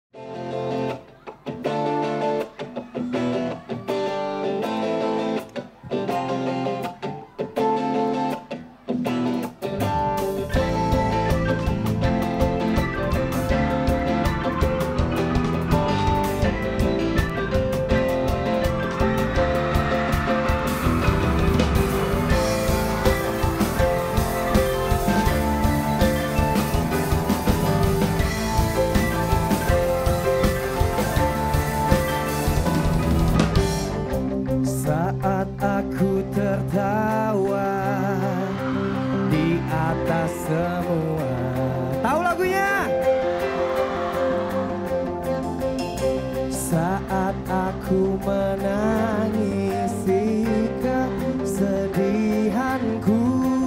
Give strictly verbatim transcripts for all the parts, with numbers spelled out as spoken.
Saat aku tertawa di atas semua. Tahu lagunya? Saat aku menangisi kesedihanku,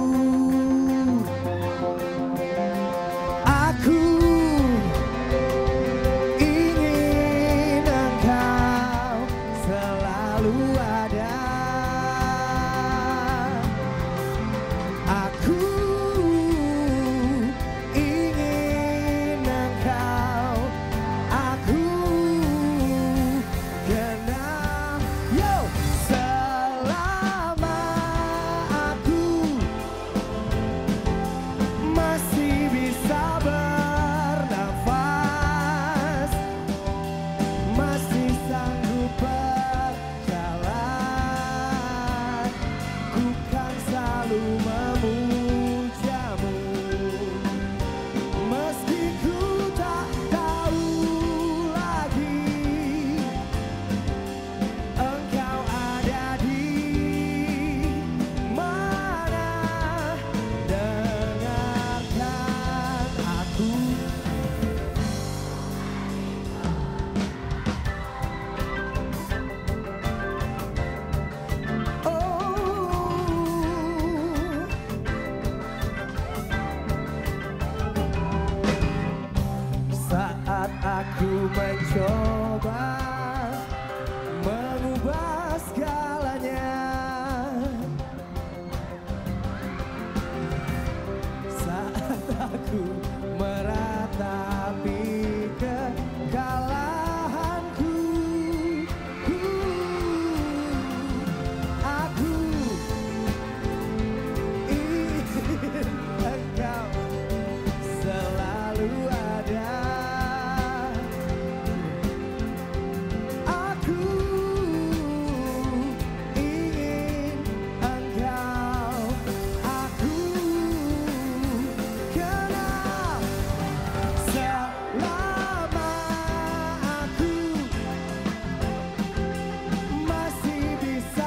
aku ingin engkau selalu ada. Aku ingin engkau, aku kenal, yo, selama aku masih bisa bernafas, masih sanggup berjalan, ku kan selalu memujamu. Meski ku tak tahu lagi engkau ada di mana, dengarkan aku. Saat aku mencoba mengubah segalanya, saat aku meratapi kekalahanku, aku ingin engkau selalu ada. Aku ingin engkau, aku kenal, selama aku masih bisa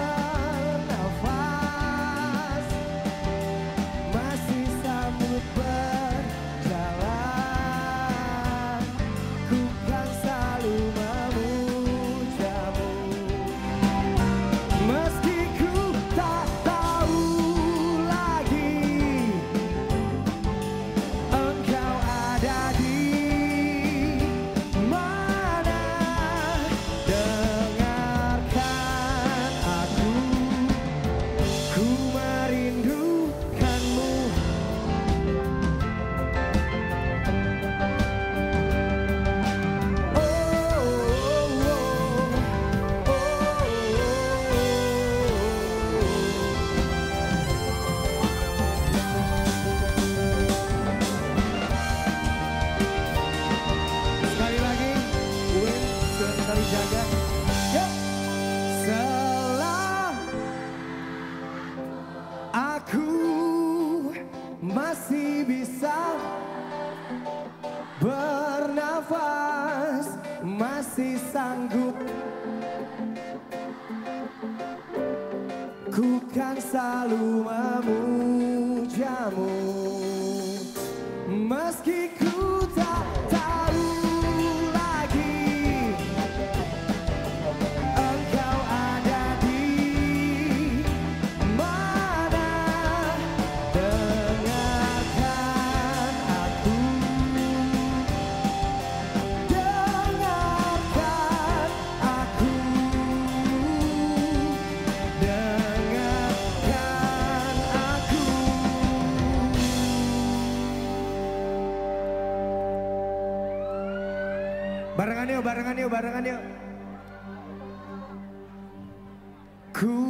bernafas, masih sanggup berjalan, ku kan selalu memujamu. Meski ku tak tahu lagi engkau ada di mana, dengarkan aku, ku merindukanmu. Oh, oh, oh, oh, sekali lagi, Win, sudah kali jaga. Yuk. Setelah aku masih bisa bernafas, masih sanggup, ku kan selalu memujamu. Meski ku tak tahu lagi engkau ada di mana, dengarkan aku, dengarkan aku, dengarkan aku. Barengan yuk, barengan yuk, barengan yuk. Ku